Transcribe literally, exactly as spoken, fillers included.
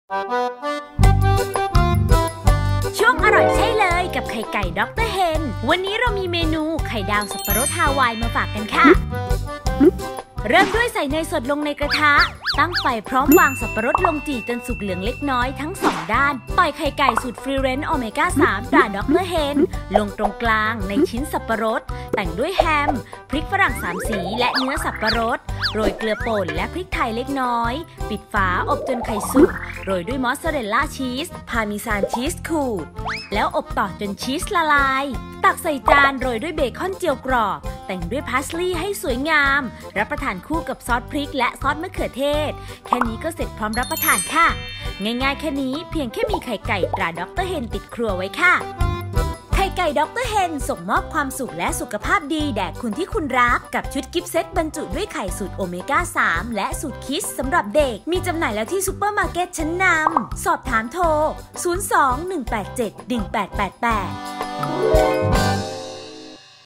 ช่วงอร่อยใช่เลยกับไข่ไก่ด็อกเตอร์เฮนวันนี้เรามีเมนูไข่ดาวสับปะรดฮาวายมาฝากกันค่ะเริ่มด้วยใส่เนยสดลงในกระทะตั้งไฟพร้อมวางสับปะรดลงจี่จนสุกเหลืองเล็กน้อยทั้งสองด้านต่อยไข่ไก่สูตรฟรีเรนจ์โอเมก้าสามตราด็อกเตอร์เฮนลงตรงกลางในชิ้นสับปะรดแต่งด้วยแฮมพริกฝรั่งสามสีและเนื้อสับปะรดโรยเกลือป่นและพริกไทยเล็กน้อยปิดฝาอบจนไข่สุกโรยด้วยมอสซาเรลล่าชีสพาร์เมซานชีสขูดแล้วอบต่อจนชีสละลายตักใส่จานโรยด้วยเบคอนเจียวกรอบแต่งด้วยพาสลีย์ให้สวยงามรับประทานคู่กับซอสพริกและซอสมะเขือเทศแค่นี้ก็เสร็จพร้อมรับประทานค่ะง่ายๆแค่นี้เพียงแค่มีไข่ไก่ตราด็อกเตอร์เฮนติดครัวไว้ค่ะไข่ไก่ด็อกเตอร์เฮนส่งมอบความสุขและสุขภาพดีแด่คุณที่คุณรักกับชุดกิฟต์เซตบรรจุด้วยไข่สูตรโอเมก้าสามและสูตรคิสสำหรับเด็กมีจำหน่ายแล้วที่ซุปเปอร์มาร์เก็ตชั้นนำสอบถามโทรศูนย์ สอง หนึ่ง แปด เจ็ด หนึ่ง แปด แปด แปด